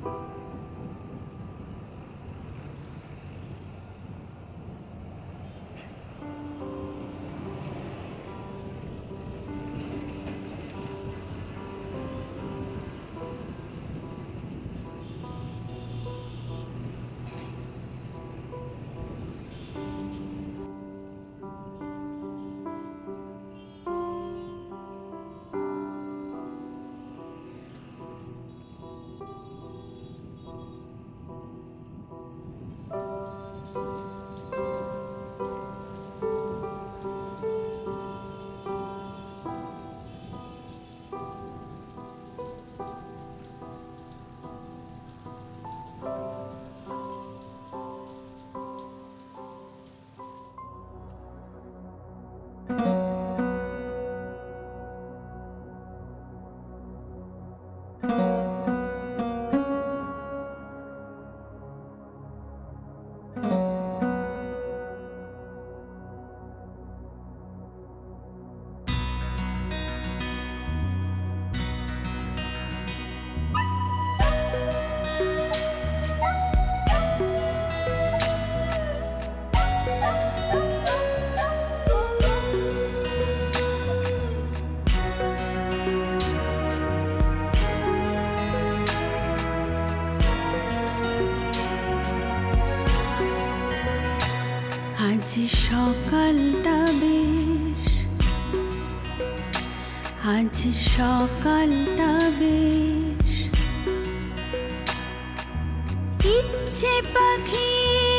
আজ সকালটা বেশ, আজ সকালটা বেশ, ইচ্ছে পাখি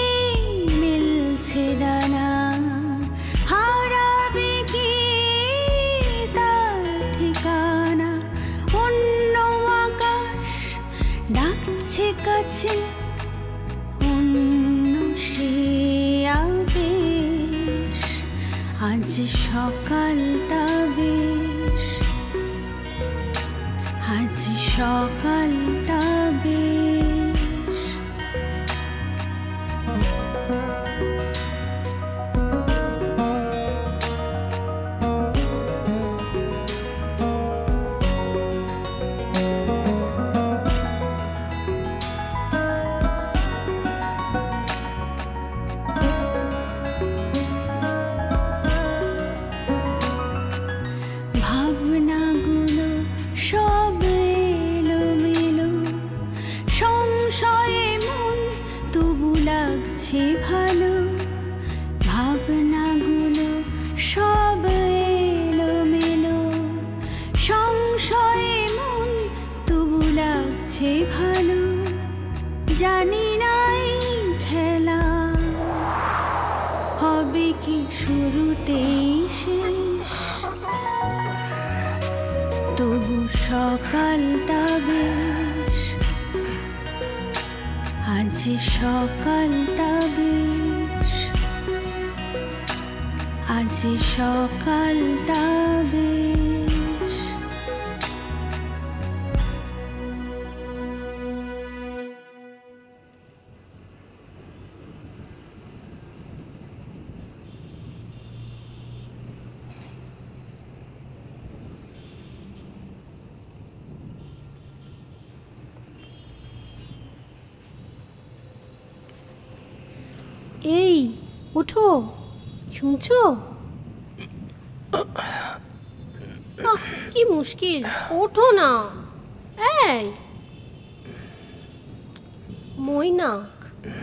মিলছে ডানা, হারাবে কি তার ঠিকানা। অন্য আকাশ ডাকছে কাছে, অন্য সে আবেশ। আজ সকালটা বেশ, আজ সকালটা বেশ। ভাবনাগুলো সব এলোমেলো, সংশয়ে মন তবু লাগছে ভালো। ভাবনাগুলো সব এলোমেলো, সংশয়ে মন তবু লাগছে ভালো। জানি না এই খেলা হবে কি শুরুতেই শেষ, তবু সকালটা বেশ, আজ সকালটা বেশ, আজ সকালটা বেশ। এই ওঠো, শুনছো? কি মুশকিল, ওঠো না। এই মৈনাক,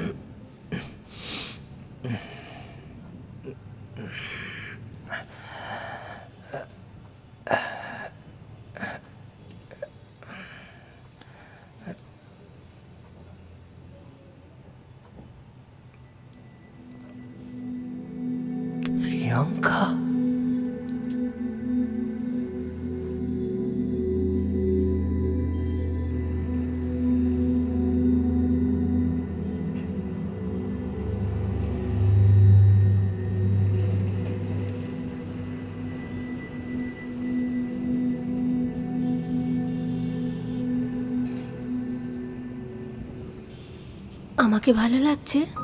প্রিয়াঙ্কা, আমাকে ভালো লাগছে।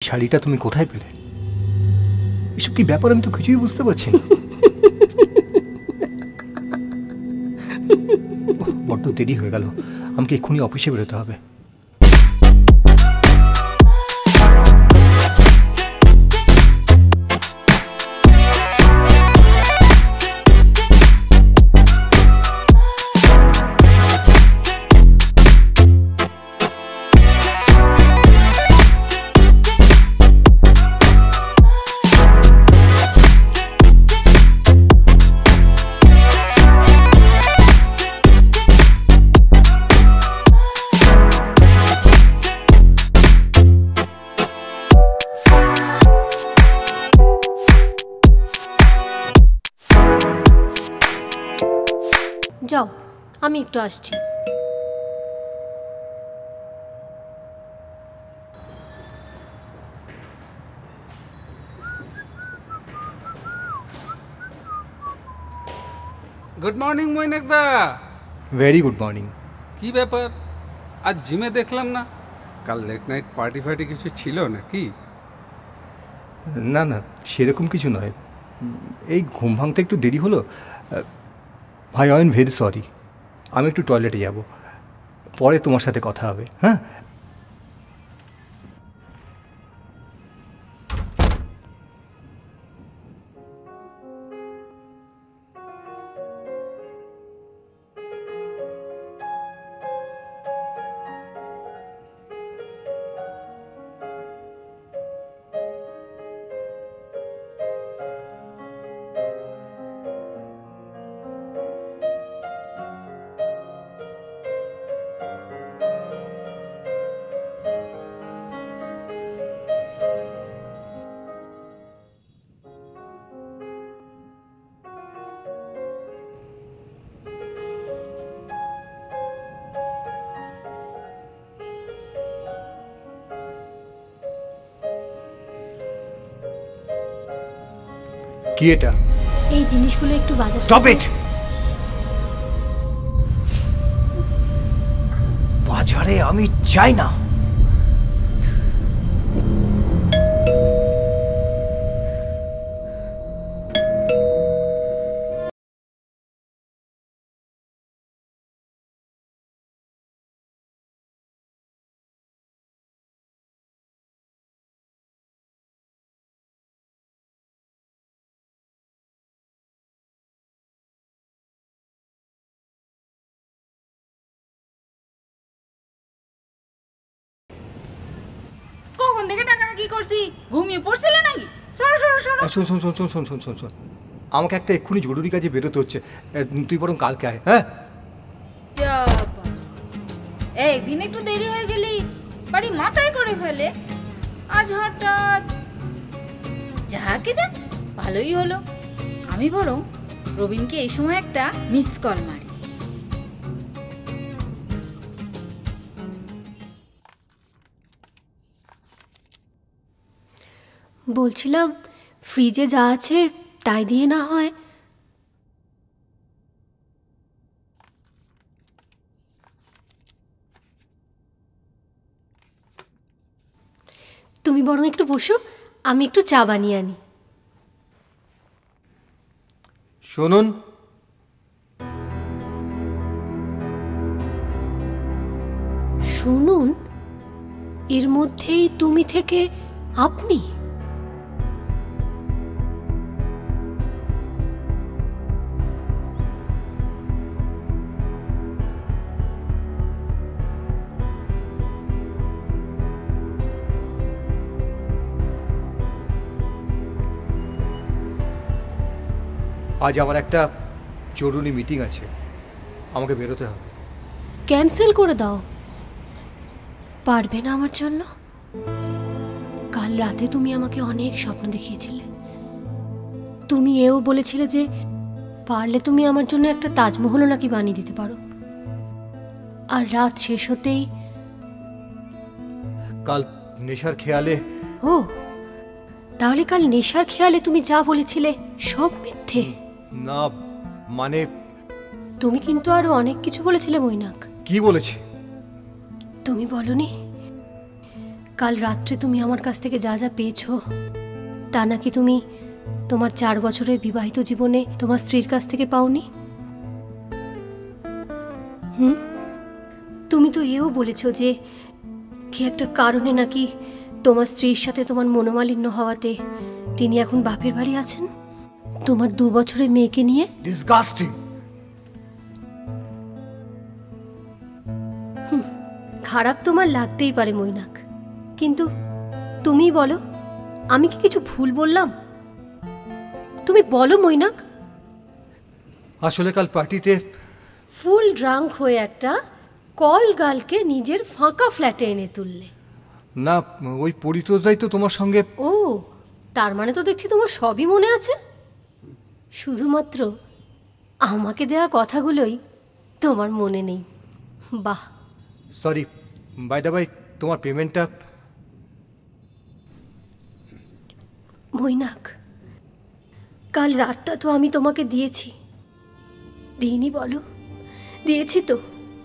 শাড়িটা তুমি কোথায় পেলে? এসব কি ব্যাপার, আমি তো কিছুই বুঝতে পারছি না। বড্ড দেরি হয়ে গেল, আমাকে এক্ষুনি অফিসে বেরোতে হবে। যাও, আমি একটু আসছি। গুড মর্নিং মৈনাক দা। Very good morning. কি ব্যাপার, আজ জিমে দেখলাম না? কাল লেট নাইট পার্টি ফার্টি কিছু ছিল নাকি? না না, সেরকম কিছু নয়, এই ঘুম ভাঙতে একটু দেরি হলো। ভাই, আই এম ভেরি সরি। আমি একটু টয়লেটে যাব, পরে তোমার সাথে কথা হবে। হ্যাঁ, কি এটা? এই জিনিসগুলো একটু বাজার। Stop it! বাজারে আমি যাই না। কখন থেকে টাকাটা কি করছি? ঘুমিয়ে পড়ছিলে নাকি? সরো সরো সরো। শোন শোন শোন শোন শোন শোন শোন শোন, আমাকে একটা এক্ষুনি জরুরি কাজে বেরোতে হচ্ছে। তুই বরং কালকে আয়। হ্যাঁ, একদিন একটু দেরি হয়ে গেলি বাড়ি মাথায় করে ফেলে। আজ হঠাৎ যাকে যাক, ভালোই হলো। আমি বরং রবিনকে এই সময় একটা মিস কল মারি। বলছিলাম, ফ্রিজে যা আছে তাই দিয়ে না হয়। তুমি বরং একটু বসো, আমি একটু চা বানিয়ে আনি। শুনুন, শুনুন, এর মধ্যেই তুমি থেকে আপনি? আজ আমার একটা জরুরি মিটিং আছে, আমাকে বেরোতে হবে। ক্যান্সেল করে দাও। পারবে না আমার জন্য? কাল রাতে তুমি আমাকে অনেক স্বপ্ন দেখিয়েছিলে। তুমি এও বলেছিলে যে পারলে তুমি আমার জন্য একটা তাজমহলও নাকি বানিয়ে দিতে পারো। আর রাত শেষ হতেই কাল নেশার খেয়ালে। ও, তাহলে কাল নেশার খেয়ালে তুমি যা বলেছিলে সব মিথ্যে? না মানে, তুমি কিন্তু আরো অনেক কিছু বলেছিলে মৈনাক। কি বলেছি? তুমি বলনি কাল রাত্রে তুমি আমার কাছ থেকে যা যা পেয়েছো তা নাকি তুমি তোমার 4 বছরের বিবাহিত জীবনে তোমার স্ত্রীর কাছ থেকে পাওনি? তুমি তো এও বলেছো যে কি একটা কারণে নাকি তোমার স্ত্রীর সাথে তোমার মনোমালিন্য হওয়াতে তিনি এখন বাপের বাড়ি আছেন তোমার 2 বছরের মেয়েকে নিয়ে। ডিসগাস্টিং। খারাপ তোমার লাগতেই পারে মৈনাক, কিন্তু তুমি বলো আমি কি কিছু ভুল বললাম? তুমি বলো মৈনাক। আসলে কাল পার্টিতে ফুল ড্রাঙ্ক হয়ে একটা কল গালকে নিজের ফাঁকা ফ্ল্যাটে এনে তুললে। না, ওই পরিতোষদাই তো তোমার সঙ্গে। ও, তার মানে তো দেখছি তোমার সবই মনে আছে, শুধুমাত্র আমাকে দেওয়া কথাগুলোই তোমার মনে নেই। বাহ। সরি, বাই দ্য বাই, তোমার পেমেন্টটা। মৈনাক, কাল রাতটা তো আমি তোমাকে দিয়েছি, দিইনি বলো? দিয়েছি তো।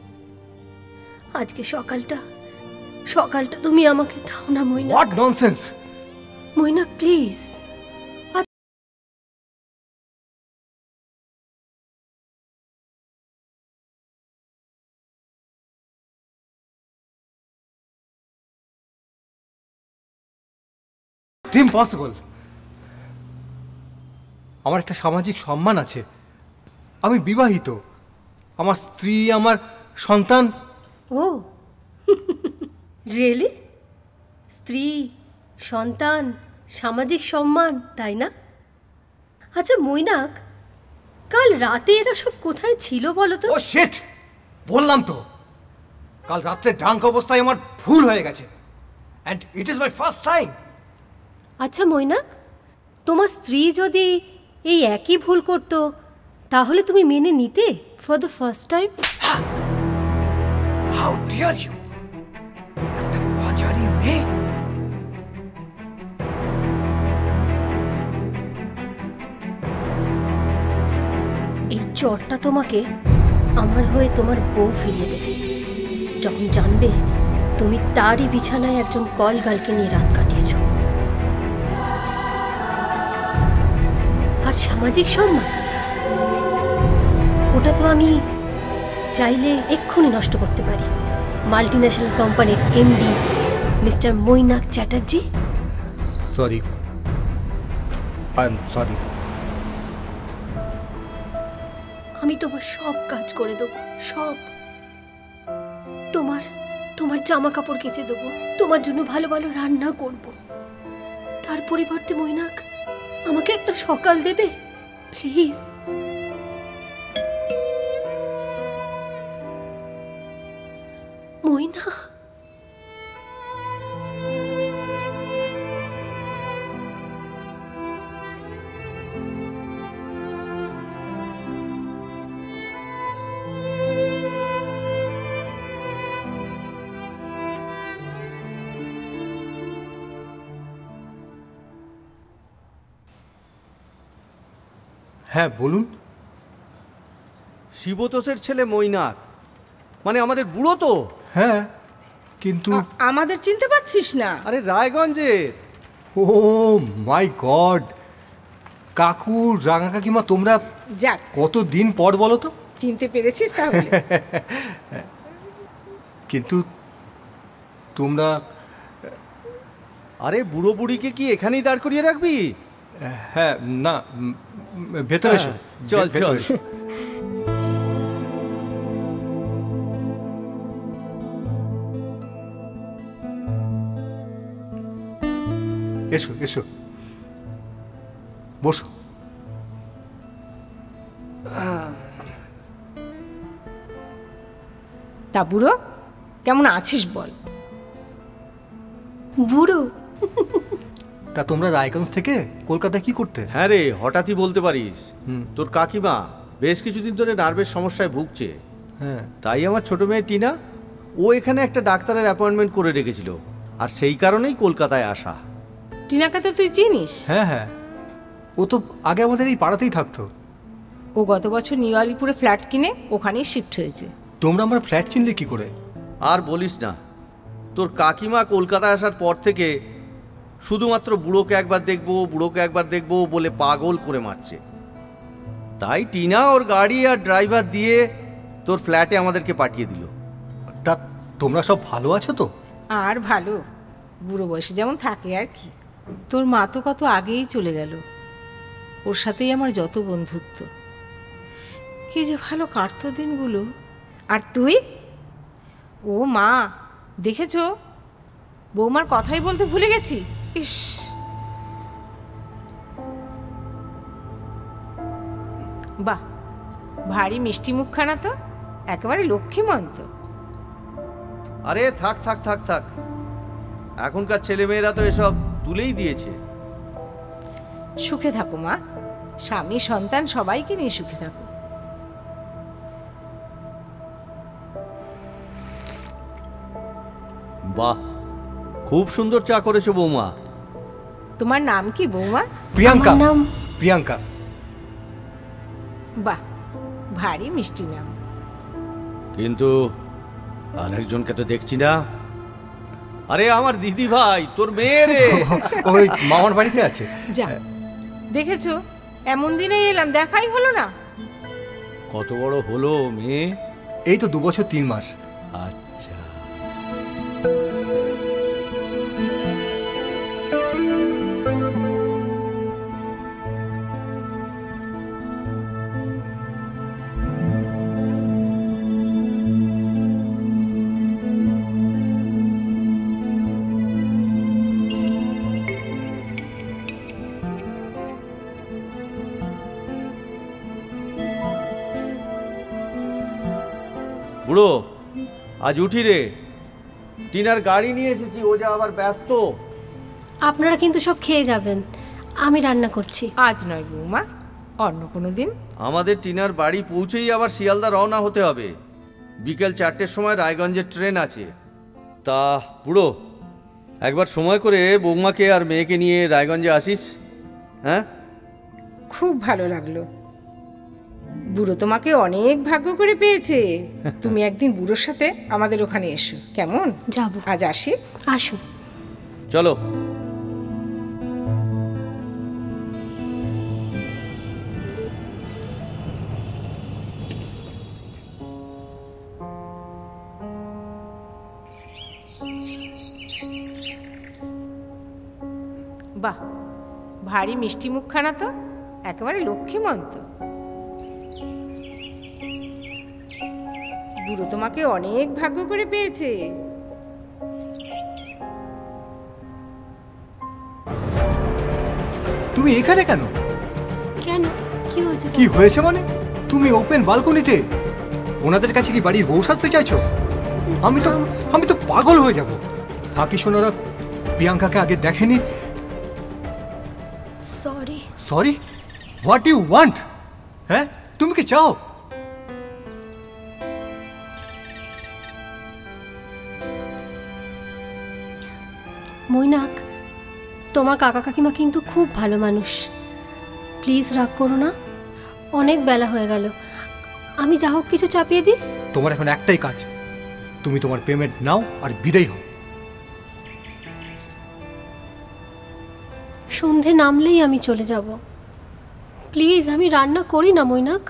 আজকে সকালটা তুমি আমাকে দাও না Mainak. What nonsense! Mainak please. Impossible. আমার একটা সামাজিক সম্মান আছে, আমি বিবাহিত, আমার স্ত্রী, আমার সন্তান। Oh really? স্ত্রী, সন্তান, সামাজিক সম্মান, তাই না? আচ্ছা মৈনাক, কাল রাতে এরা সব কোথায় ছিল বলো তো? ও শিট, বললাম তো কাল রাত্রে ড্রাঙ্ক অবস্থায় আমার ভুল হয়ে গেছে, and it is my first time. আচ্ছা মৈনাক, তোমার স্ত্রী যদি এই একই ভুল করতো তাহলে তুমি মেনে নিতে for the first time? How dare you! একটা বাজারি মেয়ে। এই চরটা তোমাকে আমার হয়ে তোমার বউ ফিরিয়ে দেবে যখন জানবে তুমি তারই বিছানায় একজন কল গালকে নিয়ে রাত কাটিয়েছো। আর সামাজিক সম্মান, ওটা তো আমি চাইলে এক্ষুনি নষ্ট করতে পারি। মাল্টিন্যাশনাল কোম্পানির MD mister Mainak Chatterjee. Sorry, I am sorry. আমি তোমার সব কাজ করে দেবো, সব। তোমার জামা কাপড় কেচে দেবো, তোমার জন্য ভালো ভালো রান্না করব। তার পরিবর্তে মৈনাক আমাকে একটা সকাল দেবে প্লিজ? মৈনা, হ্যাঁ বলুন। শিবতোষের ছেলে মৈনাক, মানে আমাদের বুড়ো তো। হ্যাঁ, কিন্তু আমাদের চিনতে পারছিস না? আরে রায়গঞ্জের। ও মাই গড, কাকু, রাঙা কাকিমা, তোমরা যাক, কতদিন পর বলো তো। চিনতে পেরেছিস তাহলে? কিন্তু তোমরা। আরে বুড়ো বুড়িকে কি এখানেই দাঁড় করিয়ে রাখবি? হ্যাঁ, না, ভেতরে এসো। চল ভেতরে চল। এসো। এসো এসো, বসো। তা বুড়ো কেমন আছিস বল? বুড়ো? তা তোমরা রায়গঞ্জ থেকে কলকাতায় কি করতে? হ্যাঁ রে, হঠাৎই বলতে পারিস। হুম। তোর কাকিমা বেশ কিছুদিন ধরে নার্ভের সমস্যায় ভুগছে। হ্যাঁ, তাই আমার ছোট মেয়ে টিনা, ও এখানে একটা ডাক্তারের অ্যাপয়েন্টমেন্ট করে রেখেছিল, আর সেই কারণেই কলকাতায় আসা। টিনাকে তো তুই চিনিস? হ্যাঁ হ্যাঁ, ও তো আগে আমাদের এই পাড়াতেই থাকতো। ও গত বছর নিউ আলিপুরে ফ্ল্যাট কিনে ওখানেই শিফট হয়েছে। তোমরা আমার ফ্ল্যাট চিনলে কি করে? আর বলিস না, তোর কাকিমা কলকাতায় আসার পর থেকে শুধুমাত্র বুড়োকে একবার দেখবো বলে পাগল করে মারছে। তাই টিনা ওর গাড়ি আর ড্রাইভার দিয়ে তোর ফ্ল্যাটে আমাদেরকে পাঠিয়ে দিল। তা তোমরা সব ভালো আছো তো? আর ভালো, বুড়ো বয়সে যেমন থাকে আর কি। তোর মা তো কত আগেই চলে গেল, ওর সাথেই আমার যত বন্ধুত্ব। কি যে ভালো কাটতো দিনগুলো। আর তুই? ও মা, দেখেছ বৌমার কথাই বলতে ভুলে গেছি। ইস, বাহ, ভারী মিষ্টি মুখখানা তো, একেবারে লক্ষ্মীমন্ত। আরে থাক থাক থাক থাক, এখনকার ছেলেমেয়েরা তো এসব তুলেই দিয়েছে। সুখে থাকো মা, স্বামী সন্তান সবাইকে নিয়ে সুখে থাকো। বাহ, খুব সুন্দর চা করেছো বৌমা। তোমার নাম কি বৌমা? প্রিয়াঙ্কা। আমার নাম প্রিয়াঙ্কা। বাহ, ভারী মিষ্টি নাম। কিন্তু আরেকজনকে তো দেখছি না। আরে আমার দিদি ভাই, তোর মেয়ে রে। ওই মামার বাড়িতে আছে। যা, দেখেছো এমন দিনেই এলাম, দেখাই হলো না। কত বড় হলো মেয়ে? এই তো 2 বছর 3 মাস। আচ্ছা, বুড়ো আজ উঠি রে। টিনার গাড়ি নিয়ে এসেছি, ও যা আবার ব্যস্ত। আপনারা কিন্তু সব খেয়ে যাবেন, আমি রান্না করছি। আজ নয় বৌমা, অন্য কোনো দিন। আমাদের টিনার বাড়ি পৌঁছেই আবার শিয়ালদা রওনা হতে হবে। বিকেল 4টের সময় রায়গঞ্জের ট্রেন আছে। তা বুড়ো, একবার সময় করে বৌমাকে আর মেয়েকে নিয়ে রায়গঞ্জে আসিস। হ্যাঁ, খুব ভালো লাগলো। বুড়ো তোমাকে অনেক ভাগ্য করে পেয়েছে। তুমি একদিন বুড়োর সাথে আমাদের ওখানে এসো, কেমন? যাবো। আজ আসি। আসুন। চলো। বাহ, ভারী মিষ্টি মুখখানা তো, একেবারে লক্ষ্মীমন্ত। বুড়ো তোমাকে অনেক ভাগ্য করে পেয়েছে। তুমি এখানে কেন? কেন, কি হয়েছে? কি হয়েছে মানে? তুমি ওপেন বালকনিতে ওনাদের কাছে কি বাড়ির বউ সাজতে চাইছো? আমি তো পাগল হয়ে যাব। বাকি শোনারা প্রিয়াঙ্কাকে আগে দেখেনি। Sorry. Sorry? What you want? হ্যাঁ, তুমি কি চাও? মৈনাক, তোমার কাকা কাকিমা কিন্তু খুব ভালো মানুষ। প্লিজ রাগ করো না, অনেক বেলা হয়ে গেল। আমি যা হোক কিছু চাপিয়ে দিই। তোমার এখন একটাই কাজ, তুমি তোমার পেমেন্ট নাও আর বিদায় হও। সন্ধে নামলেই আমি চলে যাব। প্লিজ, আমি রান্না করি না মৈনাক।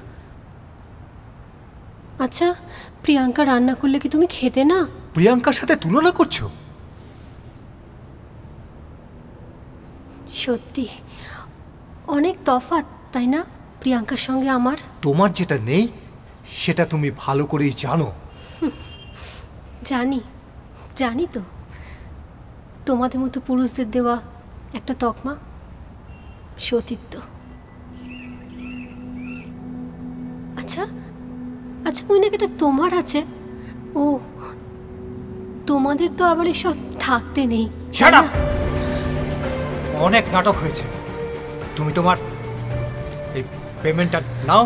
আচ্ছা, প্রিয়াঙ্কা রান্না করলে কি তুমি খেতে না? প্রিয়াঙ্কার সাথে তুলনা করছো? সত্যি অনেক তফাৎ, তাই না প্রিয়াঙ্কার সঙ্গে আমার? তোমার যেটা নেই সেটা তুমি ভালো করেই জানো। জানি তো, তোমাদের মতো পুরুষদের দেওয়া একটা তকমা, সতীত্ব। আচ্ছা মৈনাক, এটা তোমার আছে? ও, তোমাদের তো আবার এসব থাকতে নেই। Shut up! অনেক নাটক হয়েছে। তুমি তোমার এই পেমেন্টটা নাও।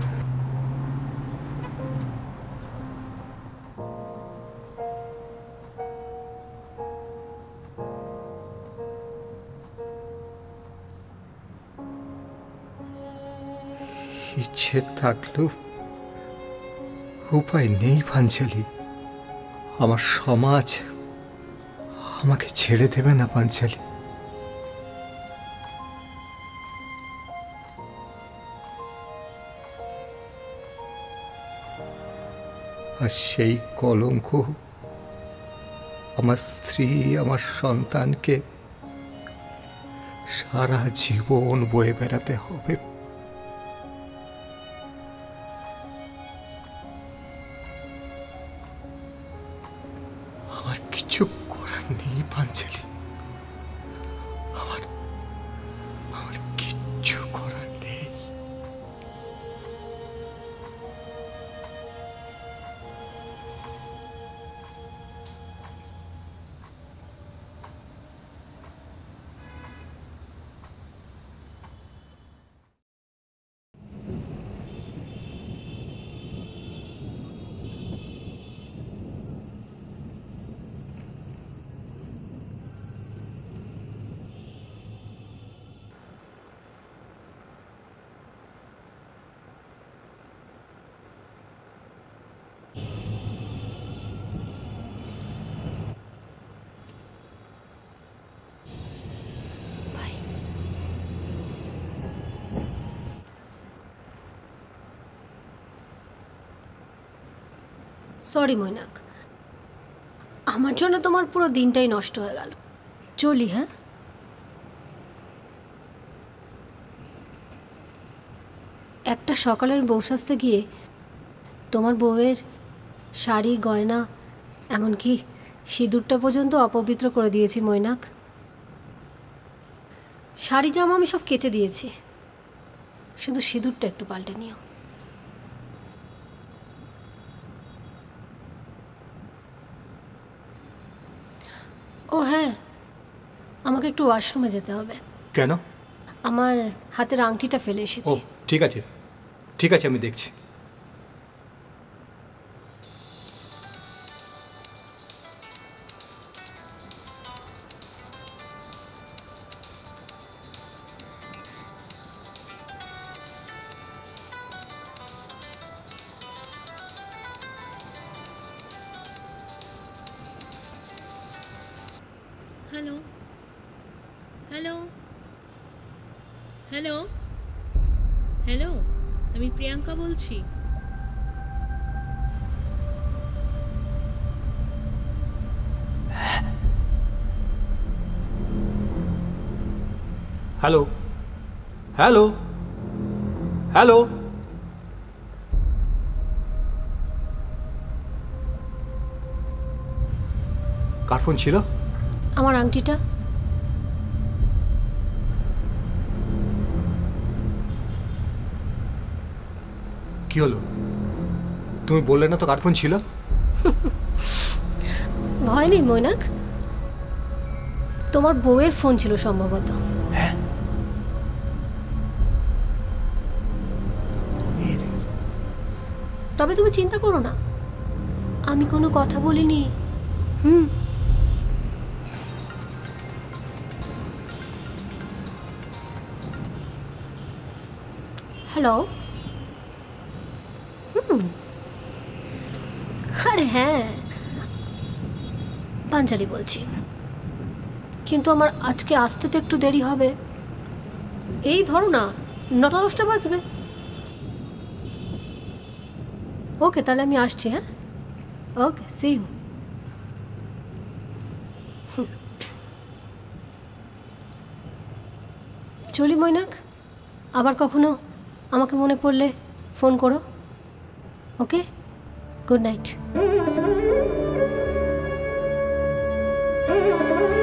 ইচ্ছে থাকলেও উপায় নেই পাঞ্চালি। আমার সমাজ আমাকে ছেড়ে দেবে না পাঞ্চালি? আর সেই কলঙ্ক আমার স্ত্রী, আমার সন্তানকে সারা জীবন বয়ে বেড়াতে হবে। আমার কিছু করার নেই পাঞ্চালি, আমার কিচ্ছু করার নেই। সরি মৈনাক, আমার জন্য তোমার পুরো দিনটাই নষ্ট হয়ে গেল। চলি, হ্যাঁ? একটা সকালের বউ সাজতে গিয়ে তোমার বউয়ের শাড়ি, গয়না, এমনকি সিঁদুরটা পর্যন্ত অপবিত্র করে দিয়েছি মৈনাক। শাড়ি জামা আমি সব কেচে দিয়েছি, শুধু সিঁদুরটা একটু পাল্টে নিও। ও হ্যাঁ, আমাকে একটু ওয়াশরুমে যেতে হবে। কেন? আমার হাতের আংটিটা ফেলে ও এসেছি। ঠিক আছে, ঠিক আছে, আমি দেখছি। হ্যালো হ্যালো হ্যালো হ্যালো, আমি প্রিয়াঙ্কা বলছি। হ্যালো হ্যালো হ্যালো, কার ফোন ছিল? আমার আংটিটা। কি হলো? তুমি বললে না তো কার ফোন ছিল? ভয় নেই মৈনাক, তোমার বউয়ের ফোন ছিল সম্ভবত। হ্যাঁ, তবে তুমি চিন্তা করো না, আমি কোনো কথা বলিনি। হ্যালো। আরে হ্যাঁ, পাঞ্চালি বলছি, কিন্তু আমার আজকে আসতে তো একটু দেরি হবে। এই ধরো না, 9টা 10টা বাজবে। ওকে, তাহলে আমি আসছি। হ্যাঁ, ওকে, সি ইউ। চলি মৈনাক, আবার কখনো আমাকে মনে পড়লে ফোন করো। Okay, good night.